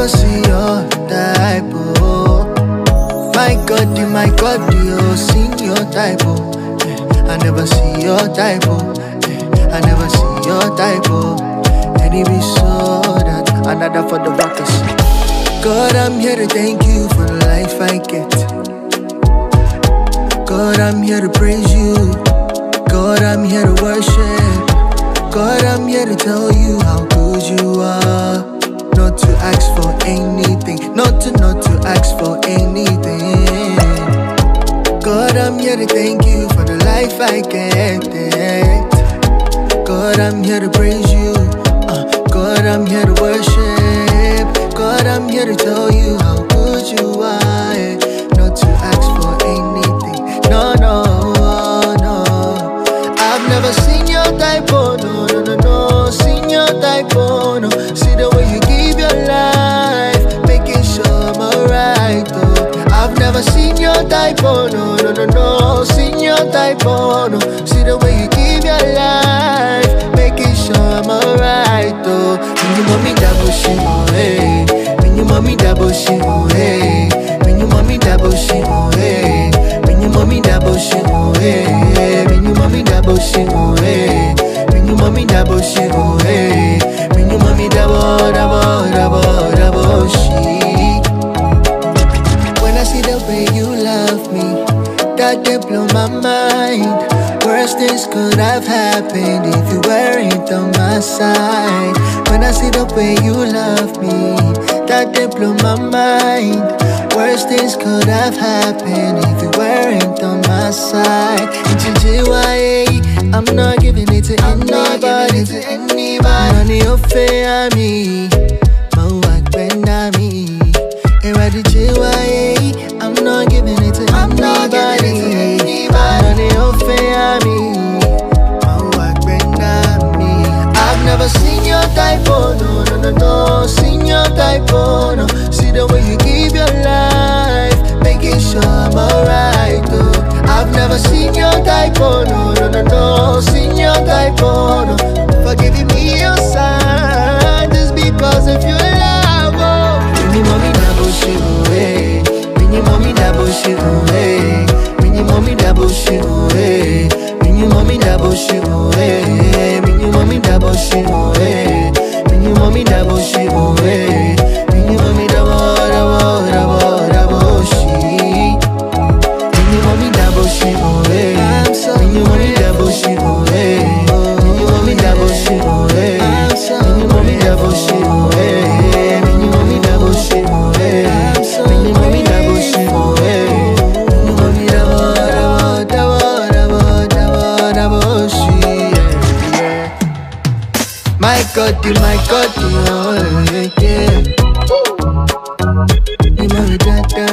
never see your type, oh. My God, you seen your type, oh. I never see your type, oh. I never see your type, oh. And it be so that another for the rockers. God, I'm here to thank you for the life I get. God, I'm here to praise you. God, I'm here to worship. God, I'm here to tell you how good you are. Not to ask for anything, not to ask for anything. God, I'm here to thank you for the life I get. God, I'm here to praise you. God, I'm here to worship. God, I'm here to tell you how good you are. Not to ask for anything. No, no, no. I've never seen your type, oh, no, no, no, no. Seen your type, oh, no. See the way you give your life, making sure I'm alright, oh. I've never seen your type, oh, no, no, no, no. Seen your type, oh, no. See the way you give your life, making sure I'm alright, oh. When you mommy double shit, oh, hey. When you mommy double shit, oh, hey. When you mommy double shit, oh, hey. When you mommy double shit, oh, hey. When you mommy double shit, oh, hey. When you mommy double shit, oh, hey. When you mommy double shit. When I see the way you love me, that they blow my mind. Worst things could have happened if you weren't on my side. When I see the way you love me, that they blow my mind. Worst things could have happened if you weren't on my side. I'm not giving it to anybody. Money or fair me, Mawak Benami. I'm not giving it to anybody. Money or fair me, Mawak Benami. I've never seen your type, oh, no, no, no, no. Seen your type, oh, no. See the way you give your life, making sure I'm alright, oh. I've never seen your type, oh, no, no, no, no. Seen your type, oh, no. For giving me your sign, just because of your love, oh. When you mommy double shit away, when you mommy double shit away, when you mommy double shit away, when you mommy double shit away, when you mommy double shit away, when you mommy double shit away, when you mommy double shit. When you mommy double shit away, when you mommy double shit away, when you mommy double shit away, when you mommy double shit away, when you mommy double shit away, when you mommy double shit away, when you mommy double shit. My God, oh, yeah. You know that.